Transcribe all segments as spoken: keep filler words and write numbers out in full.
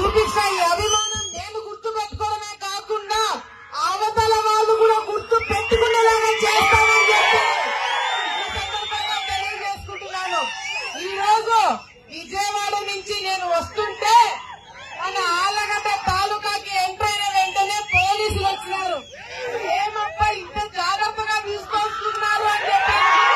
చూపించిన ఈ అభిమానం నేను గుర్తు పెట్టుకోవడమే కాకుండా అవతల వాళ్ళు కూడా గుర్తు పెట్టుకునేలాగా చేస్తానని చెప్పి తెలియజేసుకుంటున్నాను. ఈ రోజు విజయవాడ నుంచి నేను వస్తుంటే మన ఆలగడ్డ తాలూకాకి ఎంటర్ అయిన వెంటనే పోలీసులు వచ్చినారు. ఏమప్పా ఇంత జాగ్రత్తగా తీసుకొస్తున్నారు అని చెప్పి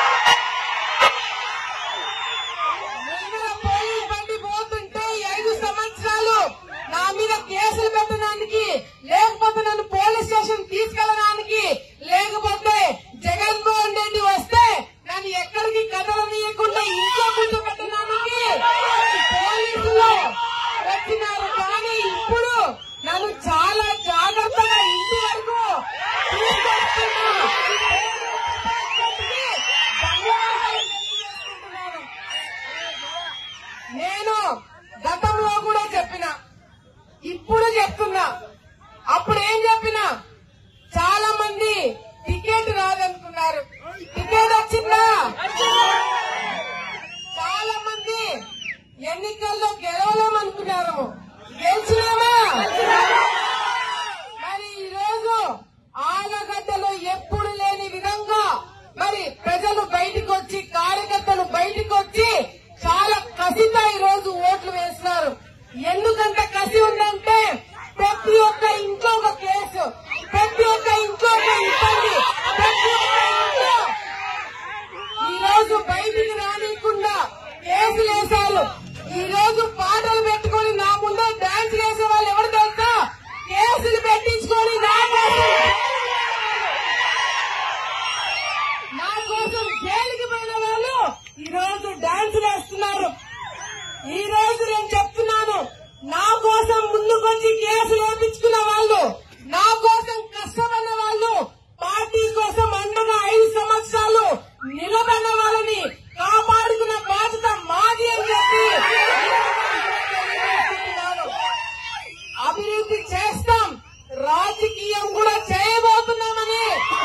పోలీస్ బండి పోతుంటే ఐదు సంవత్సరాలు నా మీద కేసులు పెట్టడానికి, లేకపోతే నన్ను పోలీస్ స్టేషన్ తీసుకెళ్ళడానికి, లేకపోతే జగన్మోహన్ రెడ్డి వస్తే నన్ను ఎక్కడికి కదలనీయకుండా ఇంట్లో కూర్చోబెట్టడానికి పోలీసులు వచ్చినారు. కానీ ఇప్పుడు నన్ను చాలా జాగ్రత్తగా ఇంటి వరకు తీసుకొస్తున్నా. నేను గతంలో కూడా చెప్పిన, ఇప్పుడు చెప్తున్నా. అప్పుడు ఏం చెప్పినా, చాలా మంది టికెట్ రాదనుకున్నారు. టికెట్ వచ్చిందా? చాలా మంది ఎన్నికల్లో గెలవలేమనుకున్నారు. గెలిచినామా? మరి ఈ రోజు ఆలగడ్డలో ఎప్పుడు లేని విధంగా మరి ప్రజలు బయటకు వచ్చి, కార్యకర్తలు బయటకు వచ్చి చాలా కసితో ఈ రోజు ఓట్లు వేస్తున్నారు. ఎందుకంత కసి ఉందంటే ప్రతి ఒక్క ఇంట్లో ఒక కేసు, ప్రతి ఒక్క ఇంట్లో ఒక ఇబ్బంది, ప్రతి ఒక్క ఇంట్లో ఈ రోజు బయటికి రానియకుండా కేసులు వేశారు. ఈ రోజు పాటలు పెట్టుకుని నా ముందే డాన్స్ చేసే వాళ్ళు ఎవరు తెలుసా? కేసులు పెట్టించుకొని నా కోసం నా కోసం జైలుకి పోయిన వాళ్ళు ఈ రోజు డాన్స్ వేస్తున్నారు. ఈ రోజు నేను చెప్తున్నాను, నా కోసం ముందుకొచ్చి కేసులు వేయించుకున్న వాళ్ళు, నా కోసం కష్టపడిన వాళ్ళు, పార్టీ కోసం అండగా ఐదు సంవత్సరాలు నిలబడిన వాళ్ళని కాపాడుకున్న బాధ్యత మాది అని చెప్పి అభివృద్ధి చేస్తాం, రాజకీయం కూడా చేయబోతున్నామని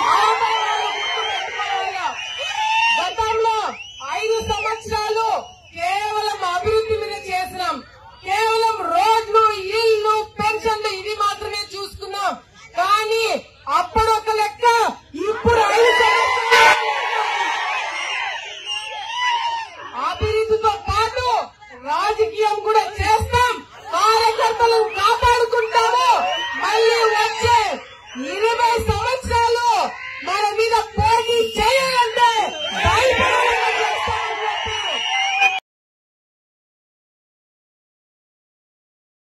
గతంలో ఐదు సంవత్సరాలు కేవలం అభివృద్ధి మీద చేసినాం. కేవలం రోడ్లు, ఇళ్లు, పెన్షన్లు ఇవి మాత్రమే చూసుకున్నాం. కానీ అప్పుడు ఒక లెక్క, ఇప్పుడు ఐదు సంవత్సరాలు అభివృద్ధితో పాటు రాజకీయం కూడా చేస్తాం, కార్యకర్తలను కాపాడుకుంటాము.